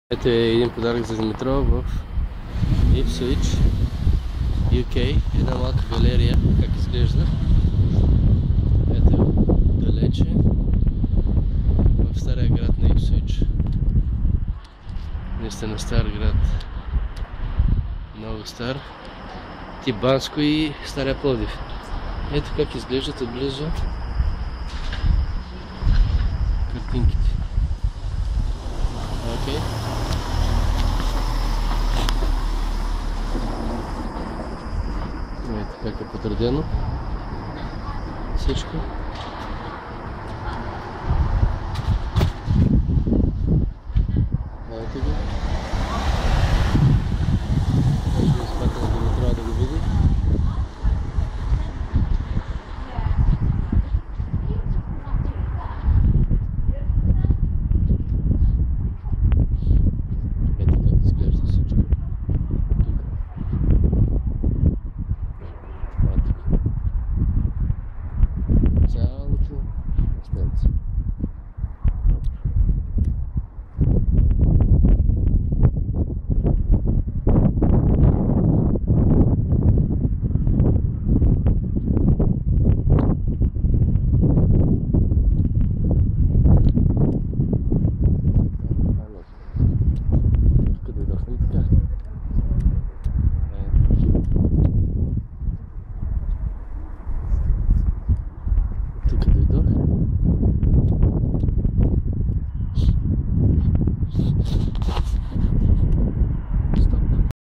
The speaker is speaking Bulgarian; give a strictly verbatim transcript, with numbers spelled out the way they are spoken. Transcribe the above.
Ето е един подарък за Димитров в Ipswich, Ю Кей. Една малка галерия, как изглежда. Ето далече, в стария град на Ipswich. Наистина стар град. Много стар. Тип Банско и Стария Пловдив. Ето как изглеждат отблизо картинките. Окей. Ето как е подредено всичко.